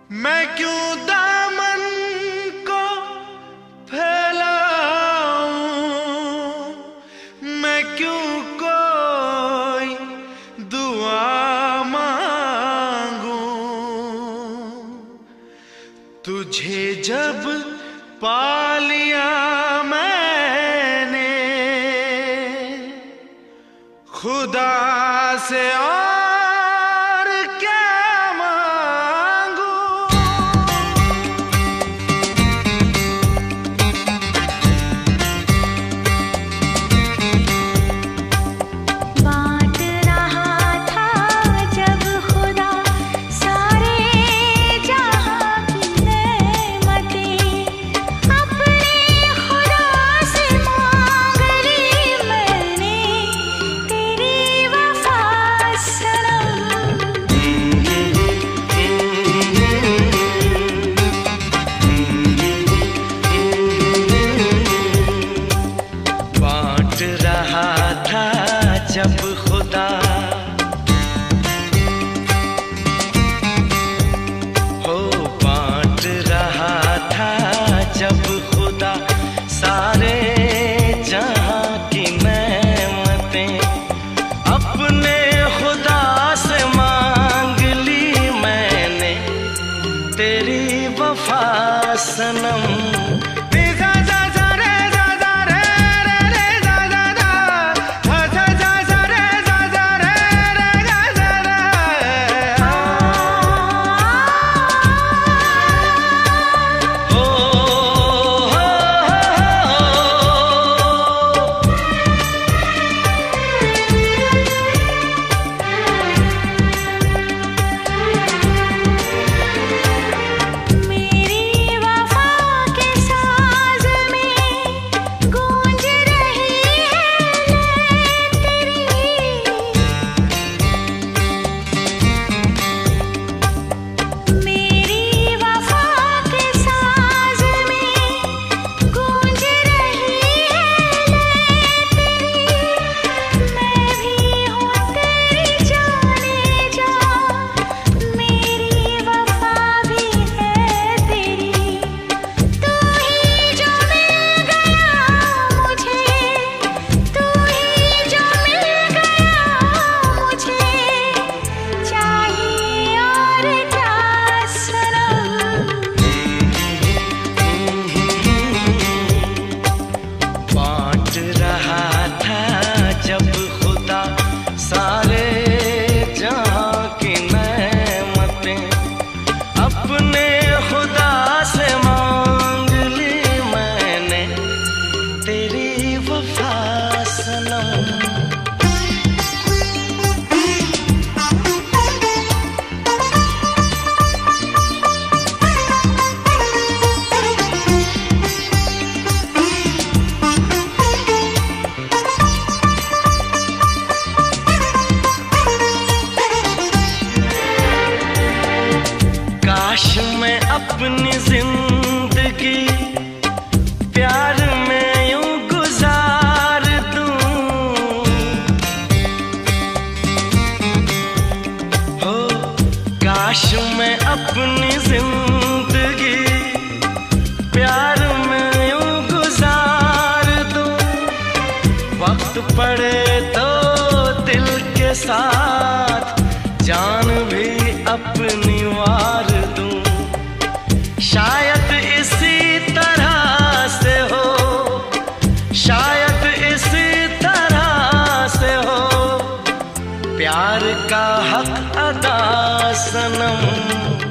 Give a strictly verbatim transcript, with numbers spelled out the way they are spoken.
मैं क्यों दामन को फैलाऊं, मैं क्यों कोई दुआ मांगूं। तुझे जब पा लिया मैंने खुदा से और क्या मांगू। बांट रहा था जब खुदा सारे जहां की नेमतें, अपने खुदा से मांग ली मैंने तेरी वफा सनम। बांट रहा था जब खुदा हो, बांट रहा था जब खुदा सारे जहां की नेमतें, अपने खुदा से मांग ली मैंने तेरी वफा सनम। मेरी वफा के साज में गूंज रही है तेरी, मेरी वफा के साज में गूंज रही है तेरी। मैं भी हूँ तेरी जाने जा, मेरी वफा भी है तेरी। तू ही जो मिल गया मुझे, तू ही जो मिल गया मुझे, चाहिए और क्या सनम। बांट रहा था जब खुदा सारे जहां की नेमतें, अपने खुदा से मांग ली मैंने तेरी वफा सनम। काश मैं अपनी जिंदगी प्यार में यूं गुजार दूं, हो काश मैं अपनी जिंदगी प्यार में यूं गुजार दूं। वक्त पड़े तो दिल के साथ जान भी अपनी वार दूं। शायद इसी तरह से हो, शायद इसी तरह से हो प्यार का हक अदा सनम।